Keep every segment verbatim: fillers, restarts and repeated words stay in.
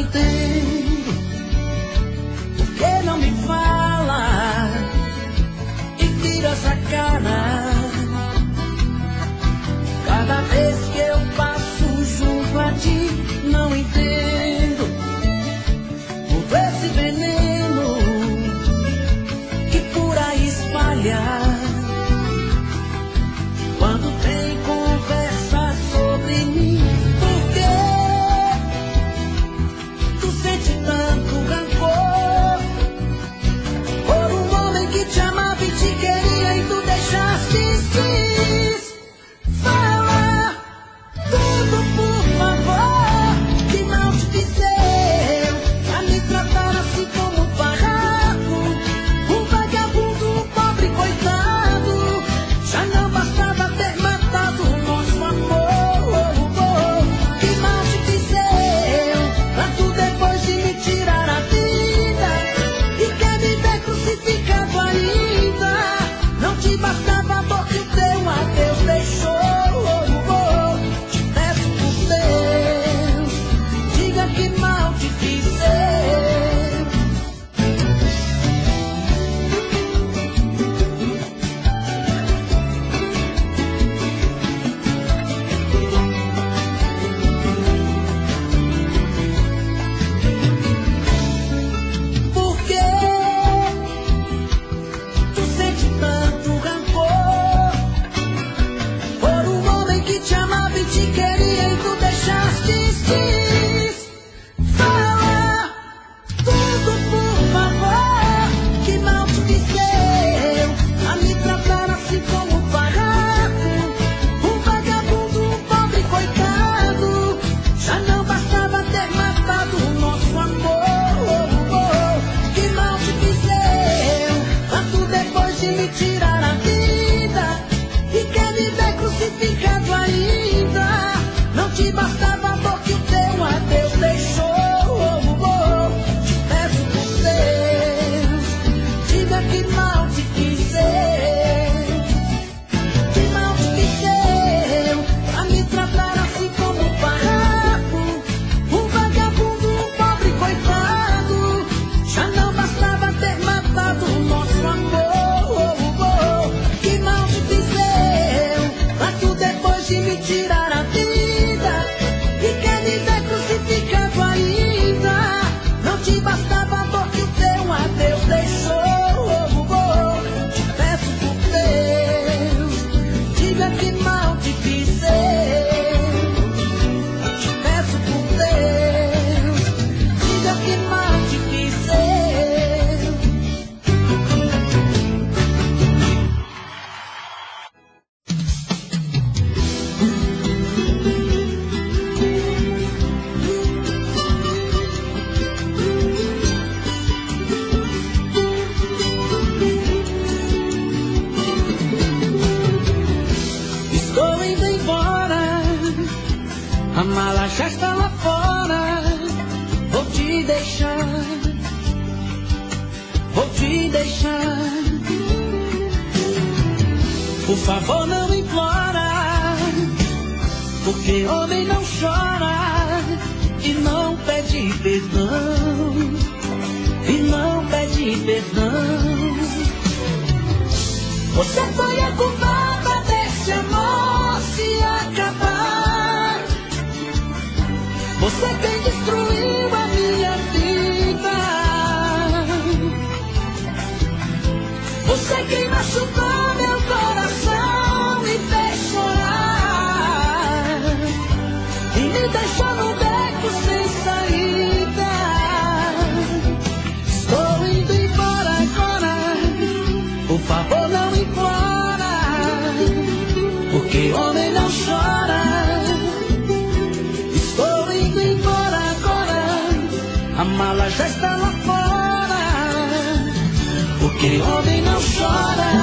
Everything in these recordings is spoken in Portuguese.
entendo por que não me fala e vira essa cara. Cada vez que eu passo junto a ti, não entendo por esse veneno que por aí espalha. Quando tem conversa sobre mim, por que tu sente tanto rancor por um homem que te amava e te queria e tu deixaste ir? Fala tudo, por favor, que mal te fiz eu a me tratar assim como um farrapo, um vagabundo, um pobre coitado. Já não bastava ter matado o nosso amor. Que mal te fiz eu pra tu depois de me tirar a vida e quer me ver crucificado ainda. Não te bastava a dor que o teu adeus deixou. Te peço por Deus, diga que mal te fiz eu. Por que tu sente tanto rancor por um homem que te amava e te queria e tu deixaste ir? Fala tudo, por favor, que mal te fiz eu a me tratar assim como um farrapo, um vagabundo, um pobre coitado. Já não bastava ter matado o nosso amor. Que mal te fiz eu pra tu depois de me tirar a vida e quer me ver crucificado ainda. Não te bastava a dor que o teu adeus deixou. Te peço por Deus, diga que mal te fiz eu. Que mal te fiz eu a me tratar assim como um farrapo, um vagabundo, um pobre coitado. Já não bastava ter matado o nosso amor. Que mal te fiz eu pra tu depois de me tirar a vida e quer me ver crucificado ainda. Não te bastava a dor que o teu adeus deixou. Te peço por Deus, diga que mal te fiz eu. Te peço por Deus, diga que mal te fiz eu. Estou indo embora, a mala já está lá fora. Vou te deixar, vou te deixar. Por favor, não implora, porque homem não chora e não pede perdão, e não pede perdão. Você foi a culpada desse amor se acabar. Você quem destruiu a minha vida. Você quem machucou meu coração e fez chorar e me deixou no beco sem saída. Estou indo embora agora, por favor não implora, porque homem não chora. Estou indo embora agora, a mala já está lá fora, porque homem não chora.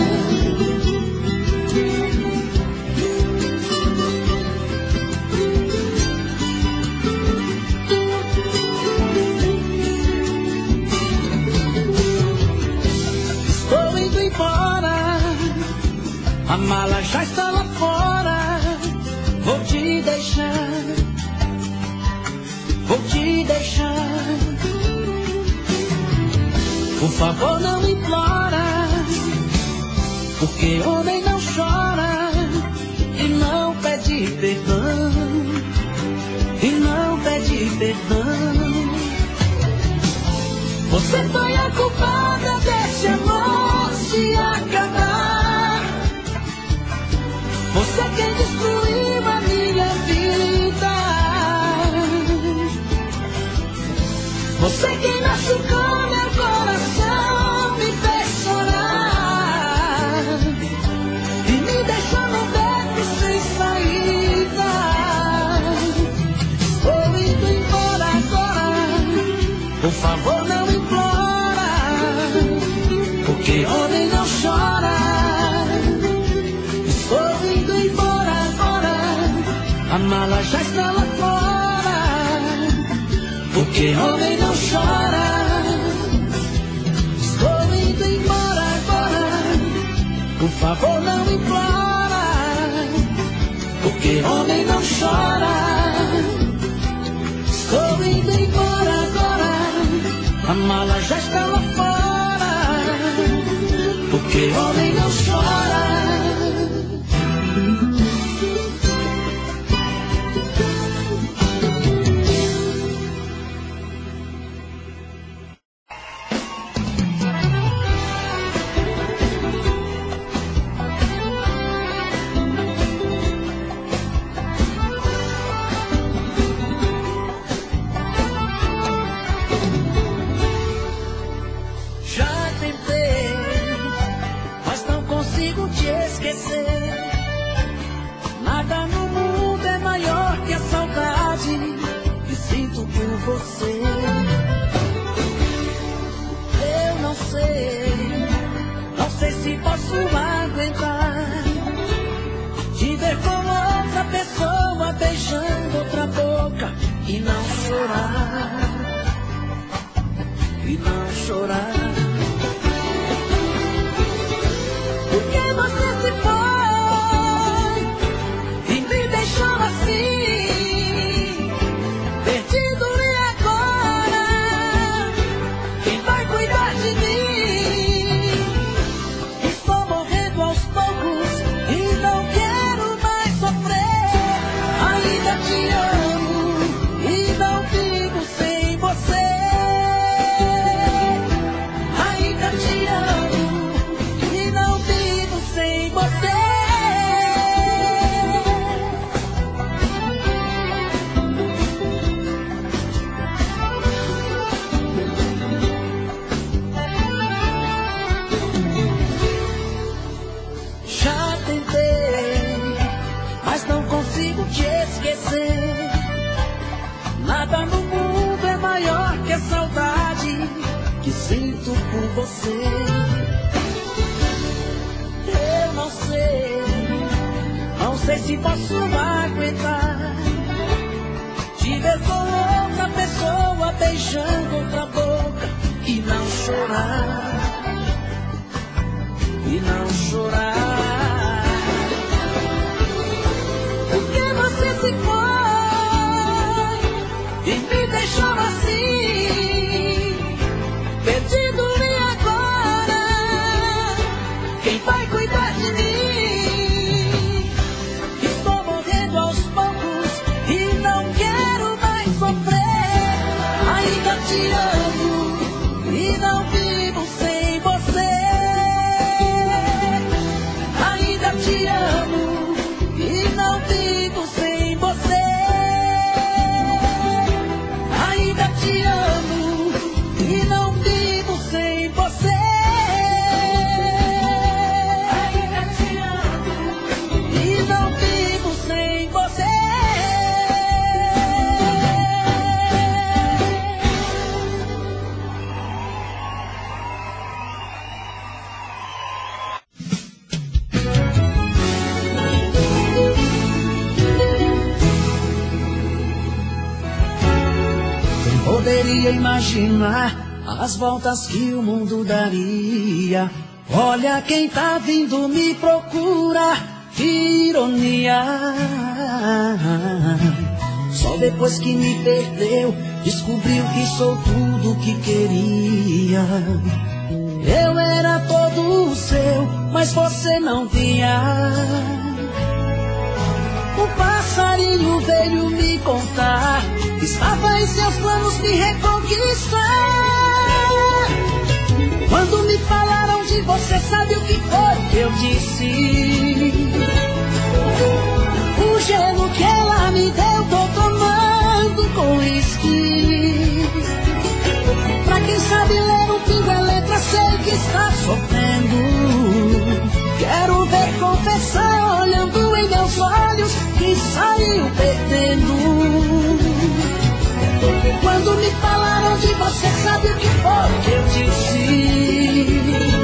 Estou indo embora, a mala já está lá fora. Vou te deixar, vou te deixar. Por favor, não implora, porque homem não chora e não pede perdão, e não pede perdão. Você foi a culpada desse amor se acabar. Você quem destruiu a minha vida. Você quem machucou meu coração, me fez chorar e me deixou no beco sem saída. Estou indo embora agora, por favor não implora, porque homem não chora. Estou indo embora agora, a mala já está lá fora, porque homem não chora. Estou indo embora agora, por favor não implora, porque homem não chora. Estou indo embora agora, a mala já está lá fora, porque homem não chora. Nada no mundo é maior que a saudade que sinto por você. Eu não sei, não sei se posso aguentar te ver com outra pessoa beijando outra boca e não chorar, e não chorar. Porque você se foi e me deixou assim, perdido, e agora quem vai cuidar de mim? Estou morrendo aos poucos e não quero mais sofrer. Ainda te amo e não vivo sem você. Ainda te amo e não vivo sem você. Já tentei, mas não consigo te esquecer. Nada no mundo é maior que a saudade que sinto por você. Eu não sei, não sei se posso aguentar te ver com outra pessoa beijando outra boca e não chorar, e não chorar. Porque você se foi e me deixou assim, perdido, e agora quem vai cuidar de mim? Estou morrendo aos poucos e não quero mais sofrer. Ainda te amo e não vivo sem você. Ainda te amo e não vivo sem você. Ainda te amo e não vivo sem você. Ainda te amo e não vivo sem você. Quem poderia imaginar as voltas que o mundo daria? Olha quem tá vindo me procurar, que ironia. Só depois que me perdeu, descobriu que sou tudo que queria. Eu era todo seu, mas você não via. O passarinho veio me contar que estava em seus planos me reconquistar. Quando me falaram de você, sabe o que foi que eu disse? O gelo que ela me deu, tô tomando com uísque. Pra quem sabe ler um pingo é letra, sei que está sofrendo. Quero ver confessar, olhando em meus olhos, que saiu perdendo. Quando me falaram de você, sabe o que foi que eu disse?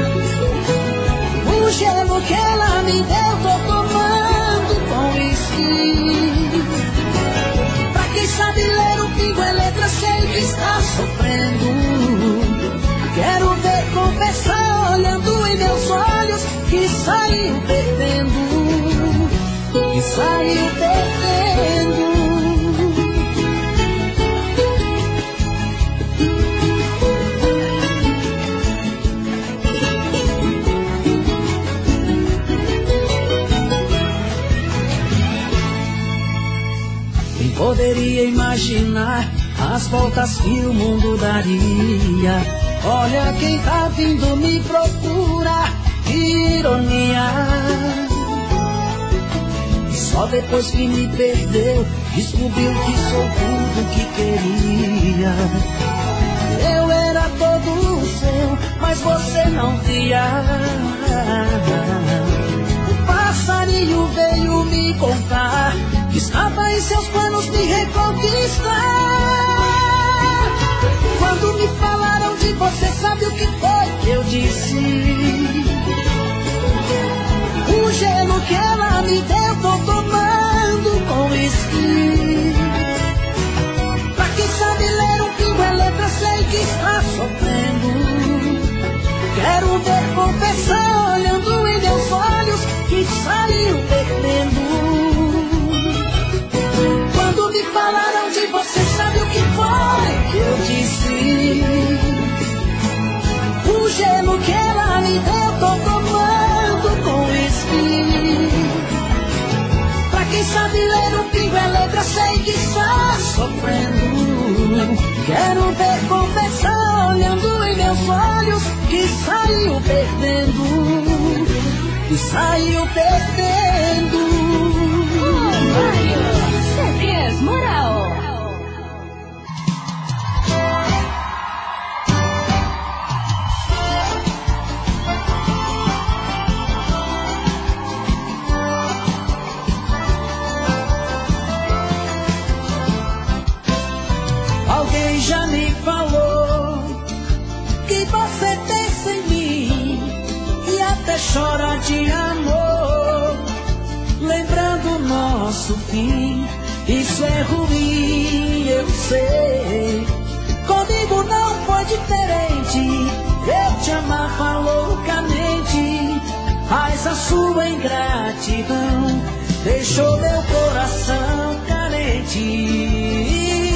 O gelo que ela me deu, tô tomando com uísque. Pra quem sabe ler um pingo é letra, sei que está sofrendo. Quero ver confessar, olhando em meus olhos, que saiu perdendo. Que saiu perdendo. Quem poderia imaginar as voltas que o mundo daria? Olha quem tá vindo me procurar, que ironia. Só depois que me perdeu, descobriu que sou tudo que queria. Eu era todo seu, mas você não via. O passarinho veio me contar que estava em seus planos me reconquistar. Quando me falaram de você, sabe o que foi que eu disse? O gelo que ela me deu, tô tomando com uísque. Pra quem sabe ler um pingo é letra, sei que está sofrendo. Quero ver confessar, olhando em meus olhos, que saiu perdendo. Quando me falaram de você, sabe o que foi que eu disse? O gelo que ela me deu, tô tomando com uísque. Pra quem sabe ler um pingo é letra, sei que está sofrendo. Quero ver confessar, olhando em meus olhos, que saiu perdendo. Que saiu perdendo. C Ds Moral. Alguém já me falou que você pensa em mim e até chora de amor, lembrando o nosso fim. Isso é ruim, eu sei. Comigo não foi diferente. Eu te amava loucamente, mas a sua ingratidão deixou meu coração carente.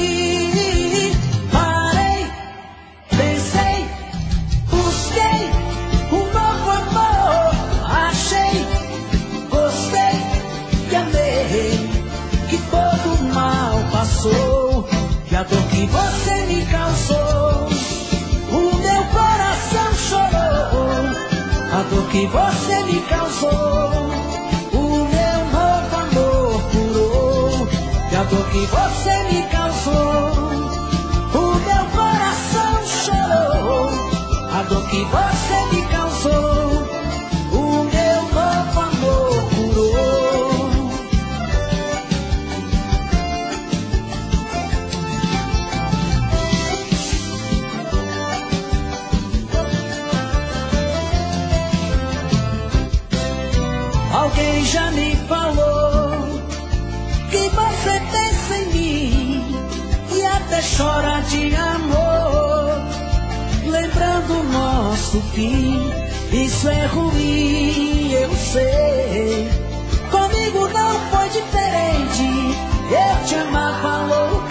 Parei, pensei, busquei um novo amor. Achei, gostei e amei, que todo o mal passou, que a dor que você me causou, o meu coração chorou. A dor que você me causou, o meu novo amor curou. Que a dor que você me causou, o meu coração chorou. A dor que você me causou, o meu novo amor curou. Alguém já me falou que você pensa em mim e até chora de amor, lembrando o nosso fim. Isso é ruim, eu sei. Comigo não foi diferente. Eu te amava loucamente,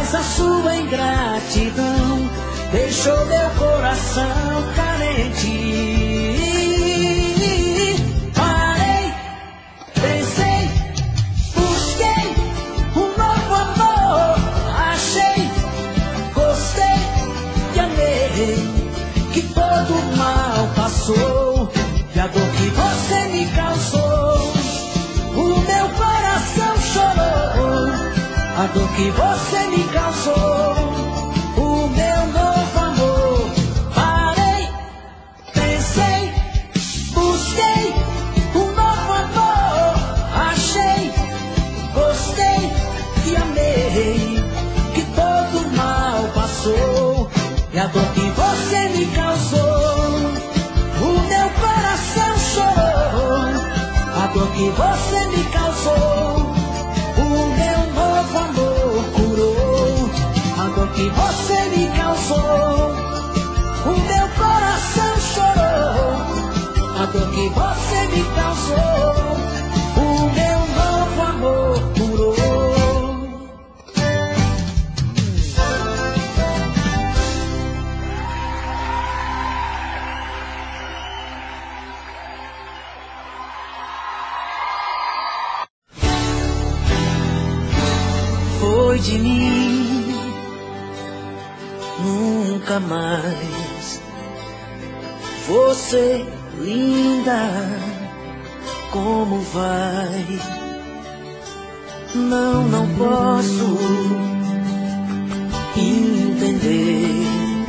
mas a sua ingratidão deixou meu coração carente. Parei, pensei, busquei um novo amor, achei, gostei e amei, que todo mal passou e a dor que você me causou, o meu coração chorou, a dor que você me causou, o meu novo amor. Parei, pensei, busquei um novo amor, achei, gostei e amei, que todo mal passou e a dor que você me causou, o meu coração chorou, a dor que você me causou, o meu novo amor curou, a dor que você me causou, o meu coração chorou, a dor que você me causou, o meu novo amor curou. Foi de mim, nunca mais. Você, linda, como vai? Não, não posso entender.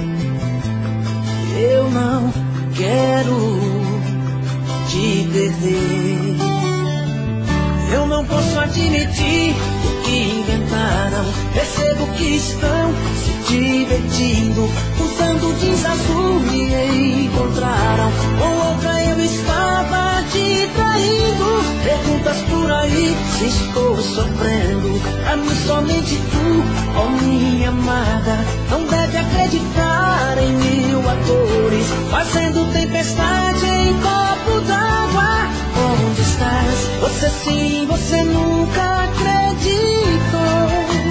Eu não quero te perder. Eu não posso admitir o que inventaram. Percebo que estão se divertindo, usando jeans azul me encontraram. Com outra eu estava te traindo. Perguntas por aí se estou sofrendo. A mim somente tu, ó minha amada, não deve acreditar em mil atores, fazendo tempestade em copo d'água. Onde estás? Você sim, você nunca acreditou.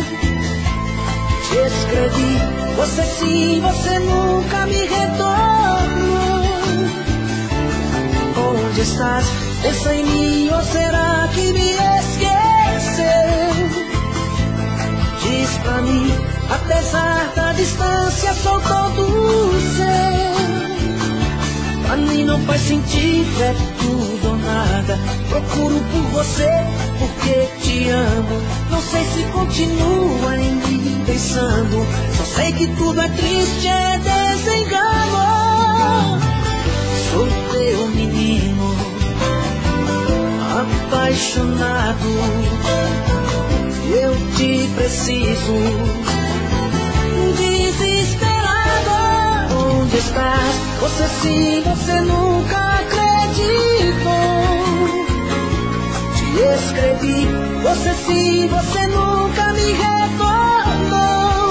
Te escrevi, você sim, você nunca me retornou. Onde estás? Pensa em mim ou será que me esqueceu? Diz pra mim, apesar da distância sou todo seu. Pra mim não faz sentido, é tudo ou nada. Procuro por você porque te amo. Não sei se continua em mim pensando. Só sei que tudo é triste, é desengano. Sou teu menino, apaixonado. Eu te preciso, desesperado. Onde estás? Você sim, você nunca acreditou. Te escrevi, você sim, você nunca me retornou.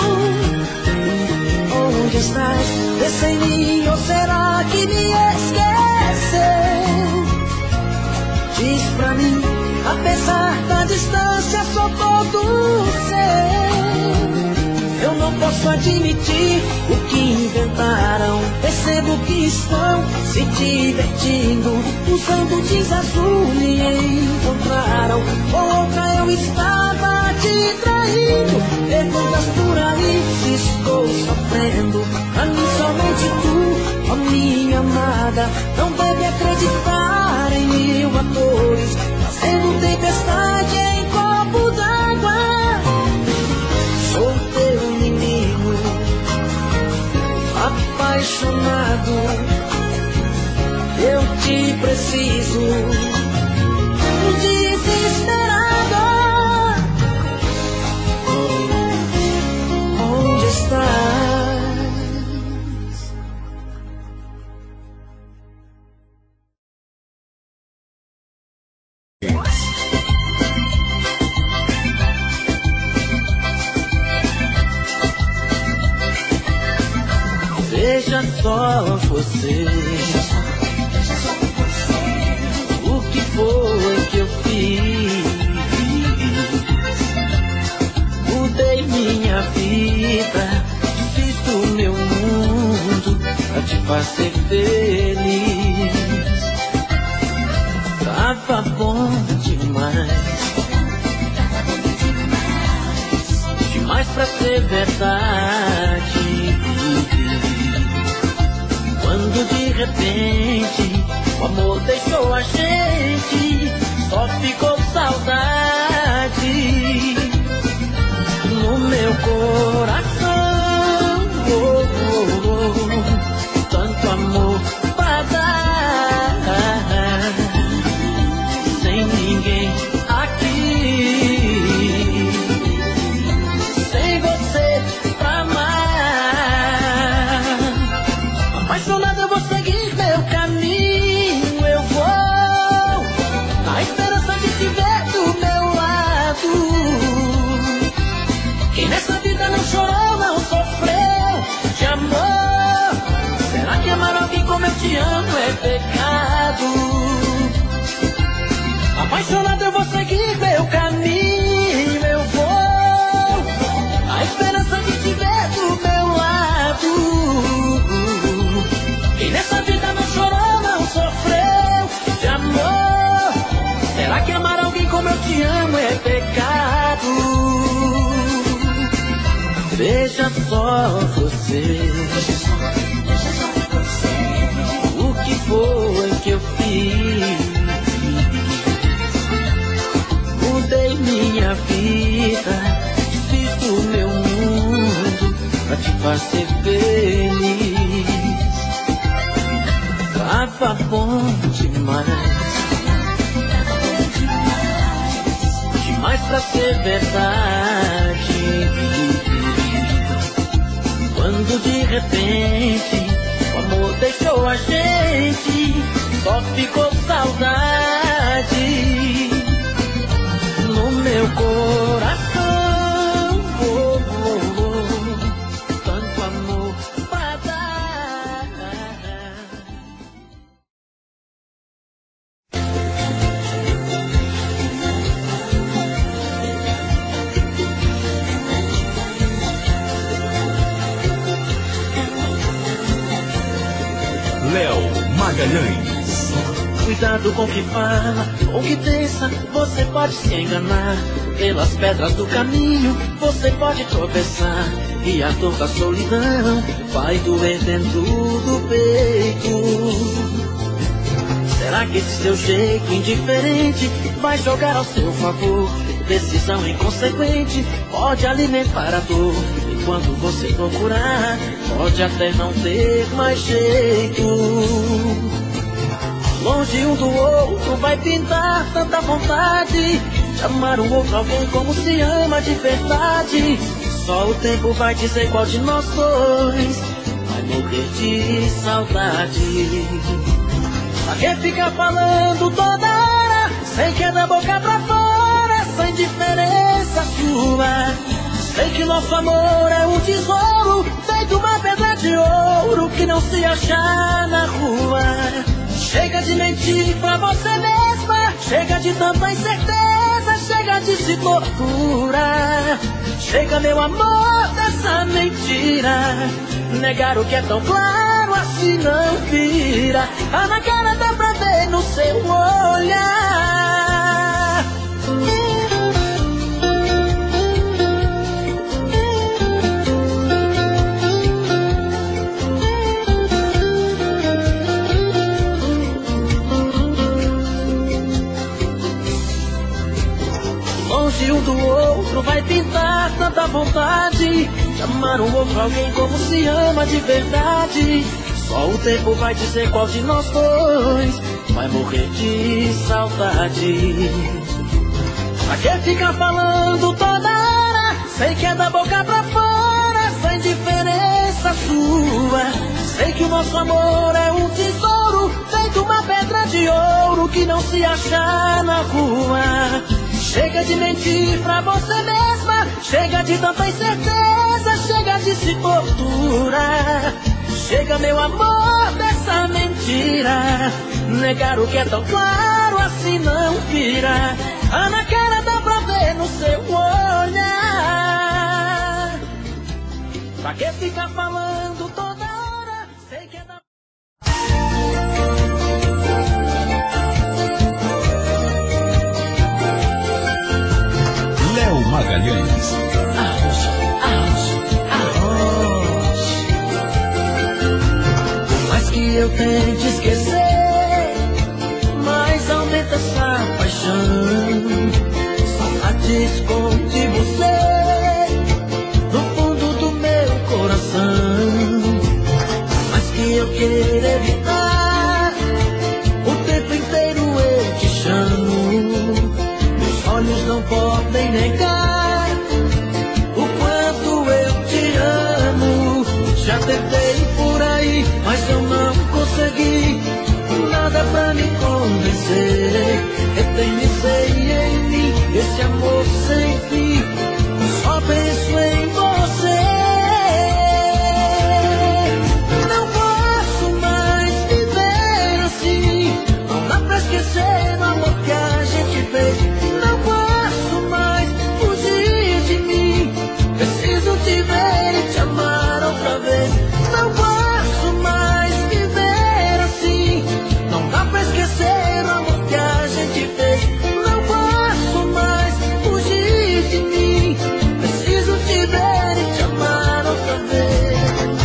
Onde estás? Pensa em mim ou será que me esqueceu? Diz pra mim, apesar da distância sou todo seu. Eu não posso admitir o que inventaram. Percebo que estão se divertindo, usando jeans azul me encontraram. Com outra eu estava te traindo. Perguntas por aí se estou sofrendo. A mim somente tu, ó minha amada, não deve acreditar em mil atores, fazendo tempestade em copo d'água. Sou teu inimigo, apaixonado. Eu te preciso, desesperado. Onde estás? Veja só você, o que foi que eu fiz? Mudei minha vida. vida, fiz do meu mundo pra te fazer feliz. Tava bom demais, demais pra ser verdade. Quando de repente o amor deixou a gente, só ficou saudade no meu coração. Oh, oh, oh, tanto amor pra dar, sem ninguém aqui, sem você pra amar. Apaixonado eu vou seguir meu caminho, eu vou na esperança de te ver do meu lado. Quem nessa vida não chorou, não sofreu de amor, será que amar alguém como eu te amo é pecado? Apaixonado eu vou seguir meu caminho, eu vou na esperança de te ver do meu lado. Quem nessa vida não chorou, não sofreu de amor, será que amar alguém como eu te amo é pecado? Veja só você, o que foi que eu fiz. Mudei minha vida, fiz do meu mundo pra te fazer feliz. Tava bom demais, demais pra ser verdade. Quando de repente o amor deixou a gente, só ficou saudade no meu coração. Oh, oh, oh, tanto amor pra dar. Léo Magalhães. Cuidado com o que fala, com o que pensa, você pode se enganar. Pelas pedras do caminho, você pode tropeçar, e a dor da solidão vai doer dentro do peito. Será que esse seu jeito indiferente vai jogar ao seu favor? Decisão inconsequente pode alimentar a dor, e quando você procurar, pode até não ter mais jeito. Longe um do outro vai pintar tanta vontade de amar um outro alguém como se ama de verdade. Só o tempo vai dizer qual de nós dois vai morrer de saudade. Pra que ficar falando toda hora, sei que é da boca pra fora, sem diferença sua. Sei que nosso amor é um tesouro, feito uma pedra de ouro que não se acha na rua. Chega de mentir pra você mesma, chega de tanta incerteza, chega de se torturar. Chega, meu amor, dessa mentira, negar o que é tão claro assim não vira. Tá na cara, dá pra ver no seu olhar. Longe um do outro vai pintar tanta vontade de amar um outro alguém como se ama de verdade. Só o tempo vai dizer qual de nós dois vai morrer de saudade. Pra que ficar falando toda hora, sei que é da boca pra fora, sem diferença sua. Sei que o nosso amor é um tesouro, feito uma pedra de ouro que não se acha na rua. Chega de mentir pra você mesma, chega de tanta incerteza, chega de se torturar. Chega, meu amor, dessa mentira, negar o que é tão claro assim não vira. Ah, na cara dá pra ver no seu olhar. que ficar falando toda hora? Sei que é da... Léo Magalhães. Arroz, arroz, arroz. Por mais que eu tente esquecer, mais aumenta essa paixão. Saudade esconde você no fundo do meu coração. Mas que eu queira evitar, o tempo inteiro eu te chamo. Meus olhos não podem negar o quanto eu te amo. Já tentei por aí, mas eu não consegui nada pra me convencer. Eternizei em mim esse amor sem fim, só penso em você. Não posso mais viver assim, não dá pra esquecer o amor que a gente fez. Não posso mais fugir de mim, preciso te ver e te amar outra vez. Não posso mais viver assim, não dá pra esquecer o amor que a gente fez. Não posso mais fugir de mim, preciso te ver e te amar outra vez.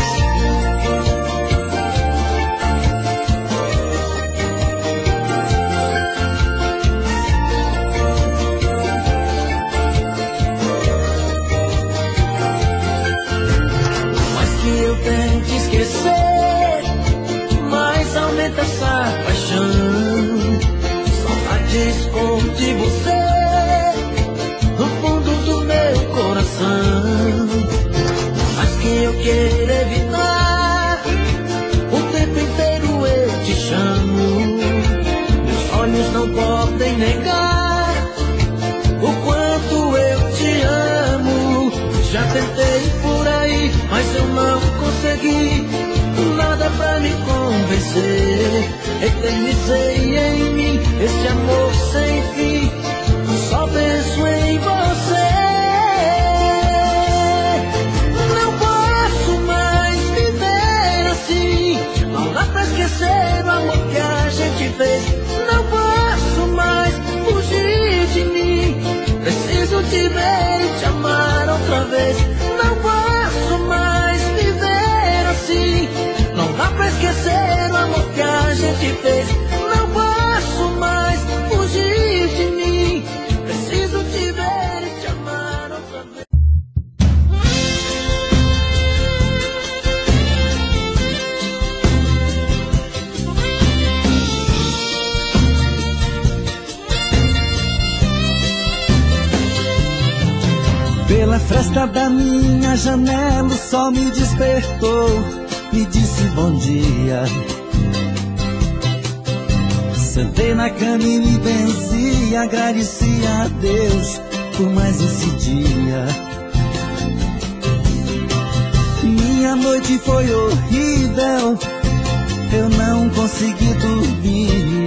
Mas que eu tente esquecer, mais aumenta essa paixão. Saudade esconde você no fundo do meu coração. Mas que eu queira evitar, o tempo inteiro eu te chamo. Meus olhos não podem negar o quanto eu te amo. Já tentei por aí, mas eu não consegui nada pra me convencer. Eternizei em mim esse amor sem fim, só penso em você. Não posso mais viver assim, não dá pra esquecer o amor que a gente fez. Não posso mais fugir de mim, preciso te ver e te amar outra vez. Não posso mais viver assim, não dá pra esquecer o amor que a gente fez. Não posso mais fugir de mim, preciso te ver e te amar outra vez. Pela fresta da minha janela o sol me despertou, me disse bom dia. Sentei na cama e me benzi, agradeci a Deus por mais esse dia. Minha noite foi horrível, eu não consegui dormir,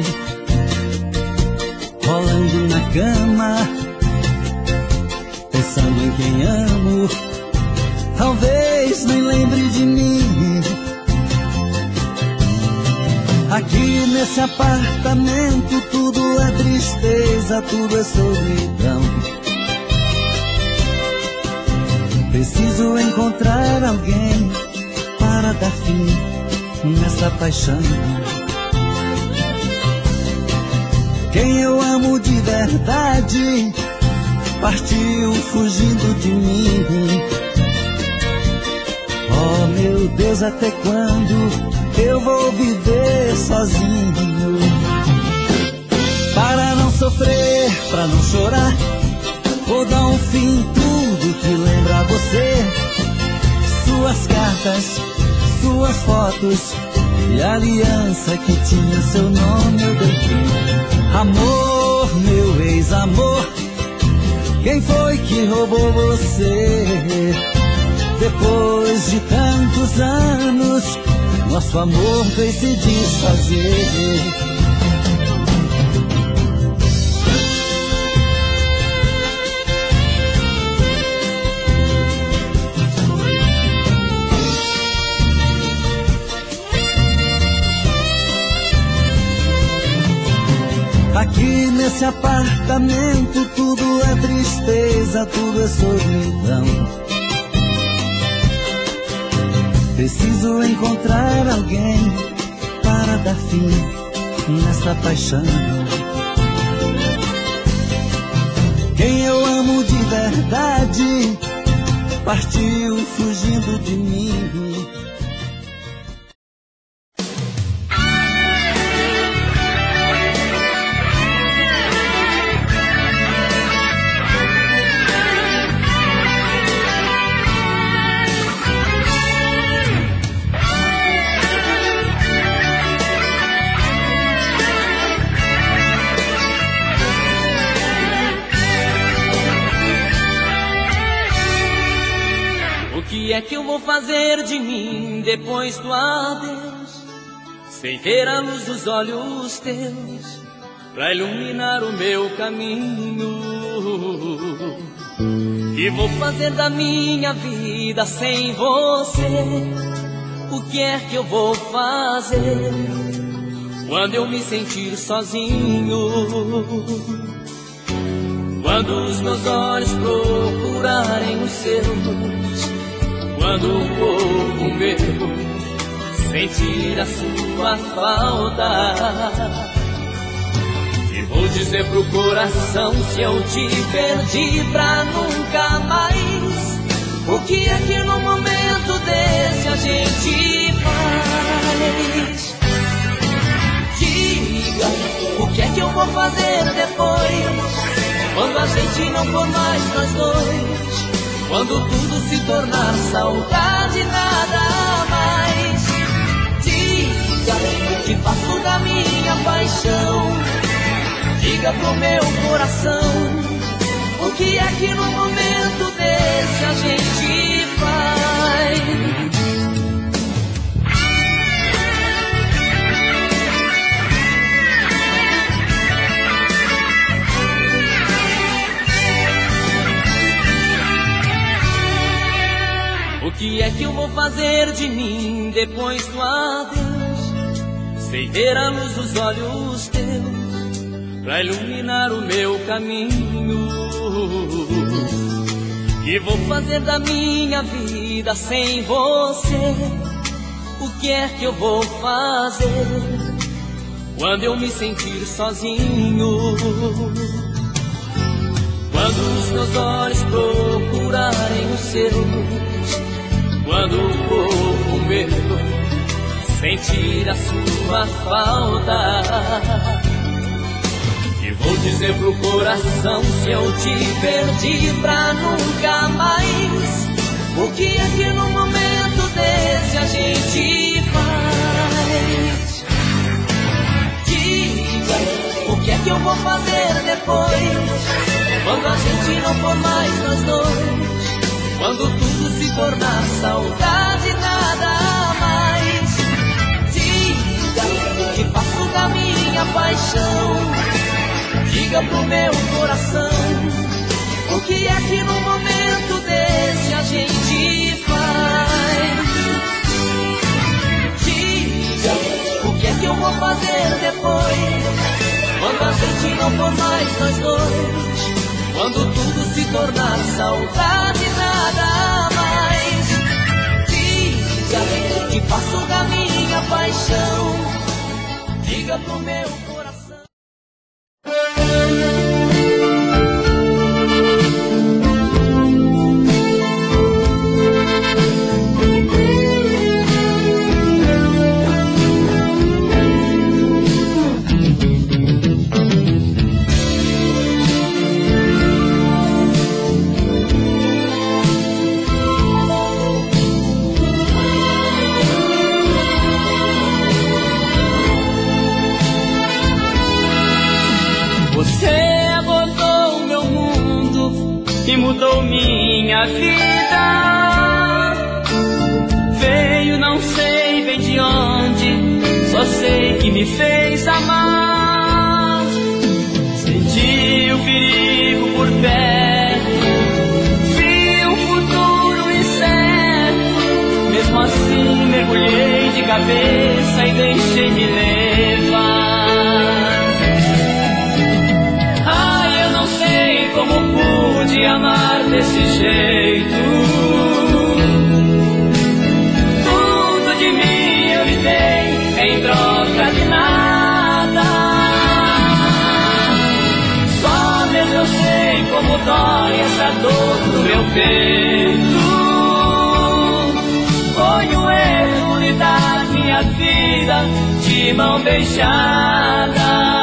rolando na cama, pensando em quem amo, talvez nem lembre de mim. Aqui nesse apartamento tudo é tristeza, tudo é solidão. Preciso encontrar alguém para dar fim nessa paixão. Quem eu amo de verdade partiu fugindo de mim. Oh meu Deus, até quando eu vou viver sozinho? Para não sofrer, pra não chorar, vou dar um fim em tudo que lembra você. Suas cartas, suas fotos e a aliança que tinha seu nome eu dei fim. Amor, meu ex-amor, quem foi que roubou você? Depois de tantos anos, nosso amor veio se desfazer. nesse apartamento tudo é tristeza, tudo é solidão. Preciso encontrar alguém para dar fim nessa paixão. Quem eu amo de verdade partiu fugindo de mim. O que é que eu vou fazer de mim depois do adeus, sem ter a luz dos olhos teus pra iluminar o meu caminho? Que vou fazer da minha vida sem você? O que é que eu vou fazer quando eu me sentir sozinho? Quando os meus olhos procurarem os seus, quando o corpo meu sentir a sua falta, e vou dizer pro coração se eu te perdi pra nunca mais? O que é que no momento desse a gente faz? Diga, o que é que eu vou fazer depois, quando a gente não for mais nós dois? Quando tudo se tornar saudade, nada mais. Diga o que faço da minha paixão. Diga pro meu coração, o que é que no momento desse a gente faz? O que é que eu vou fazer de mim depois do adeus, sem ter a luz dos olhos teus pra iluminar o meu caminho? Que vou fazer da minha vida sem você? O que é que eu vou fazer quando eu me sentir sozinho? Quando os meus olhos procurarem os seus, quando o corpo meu sentir a sua falta, e vou dizer pro coração se eu te perdi pra nunca mais? O que é que no momento desse a gente faz? Diga, o que é que eu vou fazer depois, quando a gente não for mais nós dois? Quando tudo se tornar saudade, nada mais. Diga o que faço da minha paixão. Diga pro meu coração, o que é que no momento desse a gente faz? Diga o que é que eu vou fazer depois, quando a gente não for mais nós dois? Quando tudo se tornar saudade, nada mais. Diga o que faço da minha paixão. Diga pro meu coração. Mudou minha vida. Veio, não sei bem de onde, só sei que me fez amar. Senti o perigo por perto, vi um futuro incerto. Mesmo assim mergulhei de cabeça e deixei me levar. vida de mão beijada.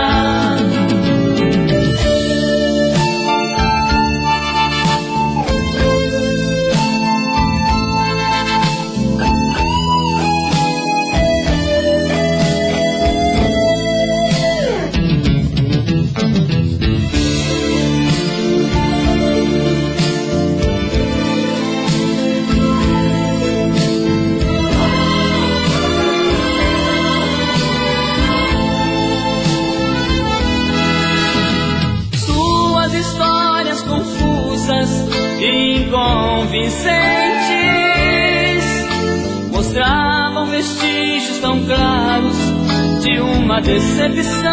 Inconvincentes mostravam vestígios tão claros de uma decepção.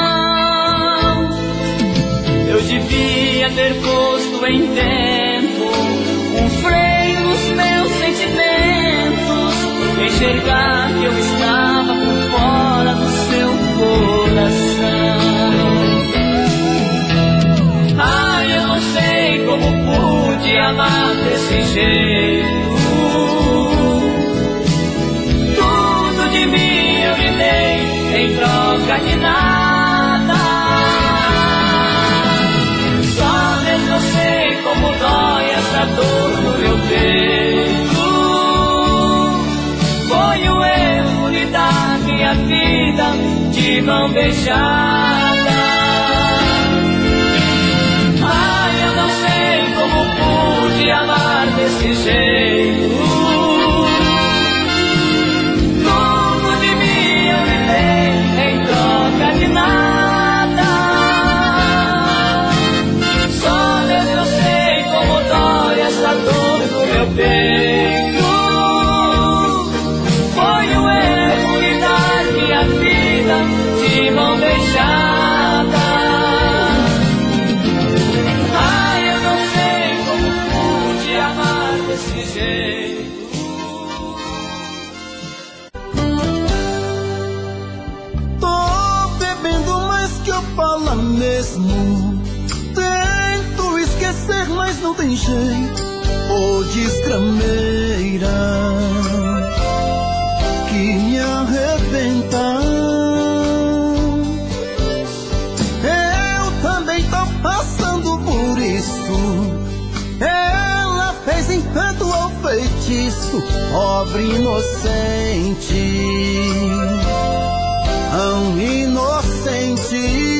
Eu devia ter posto em tempo um freio nos meus sentimentos, enxergar que eu estava por fora do seu coração. Ai, eu não sei como pude amar desse jeito. Tudo de mim eu lhe dei em troca de nada. Só mesmo eu sei como dói essa dor no meu peito. Foi o erro de dar minha vida de mão beijada. Pude amar desse jeito. Tudo de mim eu lhe dei em troca de nada. Só Deus eu sei como dói essa dor no meu peito. Foi o erro de dar minha vida de mão beijada. Mesmo tento esquecer, mas não tem jeito. Ô desgrameira que me arrebenta. Eu também tô passando por isso. Ela fez encanto ou feitiço, pobre inocente, tão inocente.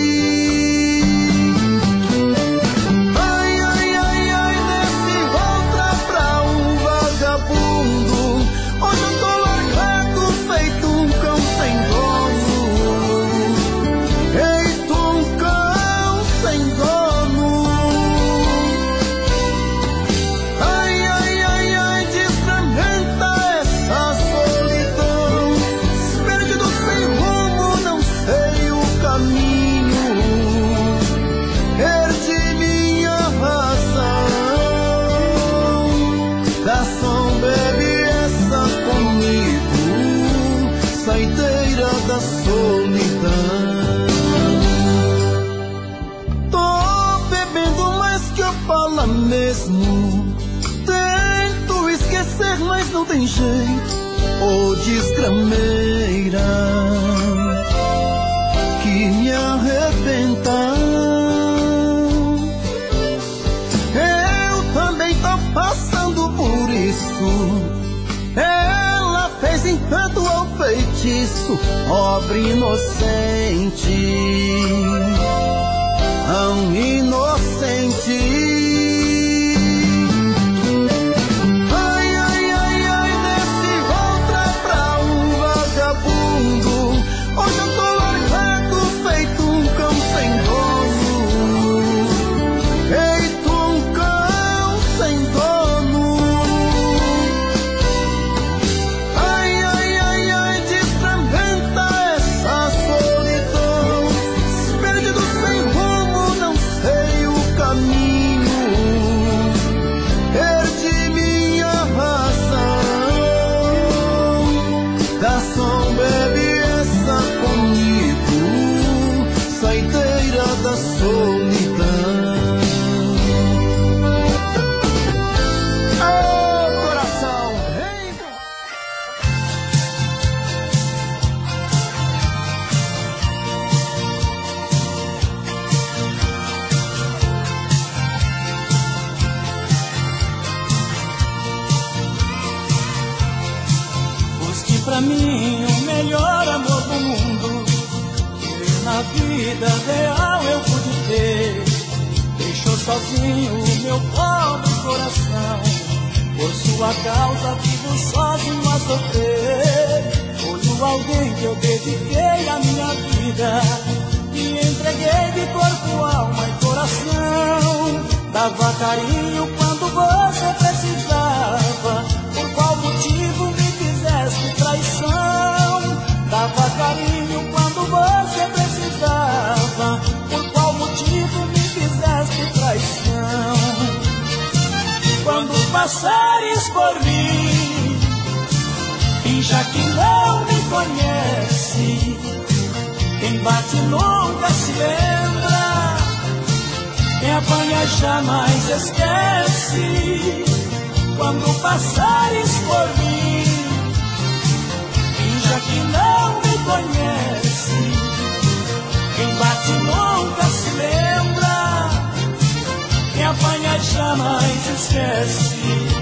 Mesmo tento esquecer, mas não tem jeito. Ô desgrameira que me arrebenta. Eu também tô passando por isso. Ela fez encanto ou feitiço, pobre inocente, tão inocente. Perdido sem rumo, não sei o caminho. mim o melhor amor do mundo que na vida real eu pude ter. Deixou sozinho o meu pobre coração, por sua causa vivo sozinho a sofrer. Foi o alguém que eu dediquei a minha vida, me entreguei de corpo, alma e coração. Dava carinho quando você precisava, por qual motivo me fizeste traição? Dava carinho quando você precisava, por qual motivo me fizeste traição? Quando passares por mim, finja que não me conhece. Quem bate nunca se lembra, quem apanha jamais esquece. Quando passares por mim, finja que não me conhece. Quem bate nunca se lembra, quem apanha jamais esquece.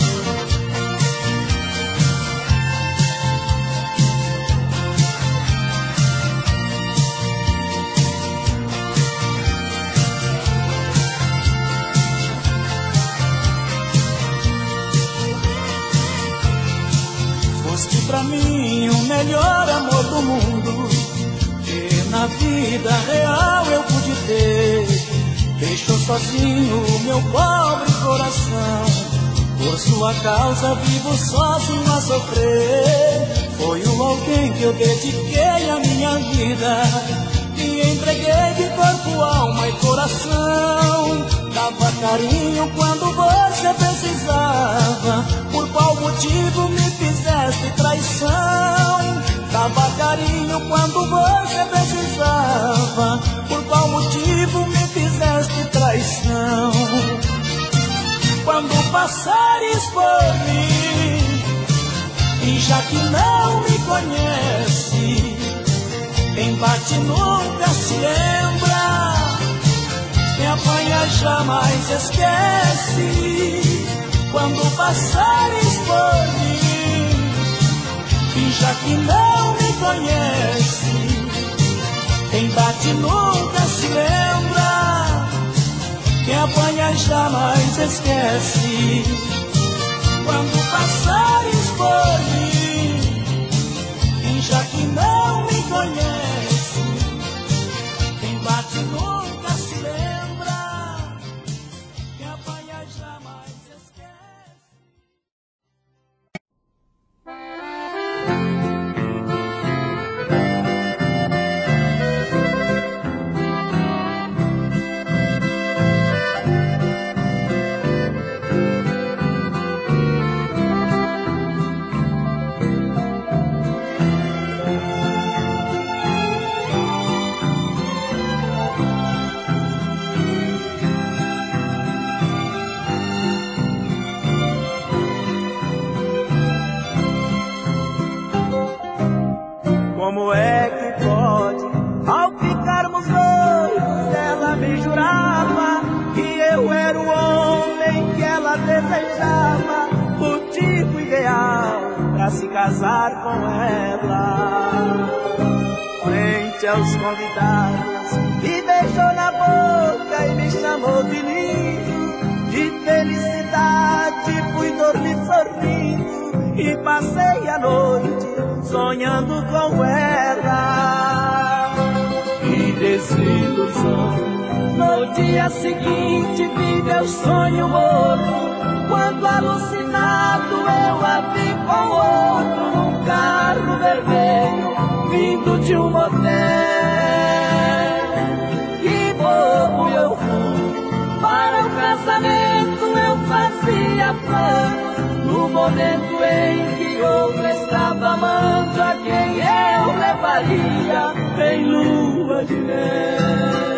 Foste pra mim o melhor amor do mundo que na vida real eu pude ter. Deixou sozinho o meu pobre coração, por sua causa vivo sozinho a sofrer. Foi o alguém que eu dediquei a minha vida, me entreguei de corpo, alma e coração. Dava carinho quando você precisava, por qual motivo me fizeste traição? Dava carinho quando você precisava, por qual motivo me fizeste traição? Quando passares por mim, finja que não me conhece. Quem bate nunca se lembra, quem apanha jamais esquece. Quando passares por mim, finja que não me conhece. Quem bate nunca se lembra, quem apanha jamais esquece. Quando passares por mim, finja que não me conhece. Quem bate nunca se lembra, quem apanha jamais esquece. Como é que pode, ao ficarmos noivos, ela me jurava que eu era o homem que ela desejava, o tipo ideal pra se casar com ela. Frente aos convidados, me beijou na boca e me chamou de lindo. De felicidade fui dormir sorrindo e passei a noite sonhando com ela. Que desilusão! No dia seguinte vi meu sonho morto, quando alucinado eu a vi com outro num carro vermelho vindo de um motel. Que bobo eu fui, para o casamento eu fazia planos. No momento em que outro estava amando, a quem eu levaria em lua de mel.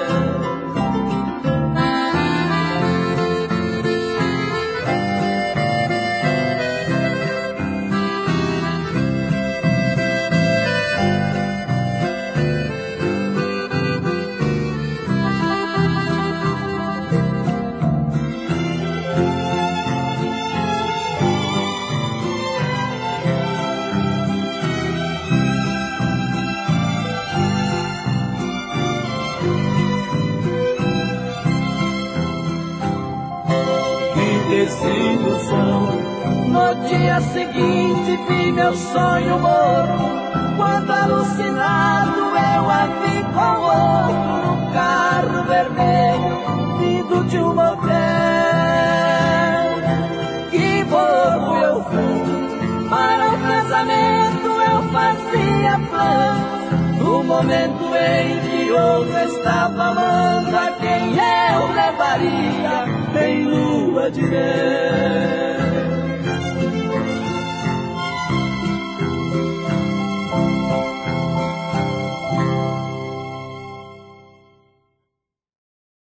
desilusão. No dia seguinte vi meu sonho morto, quando alucinado eu a vi com outro no carro vermelho, vindo de um motel. Que bobo eu fui, para o casamento eu fazia planos. No momento em que outro estava amando, a quem eu levaria em lua de mel.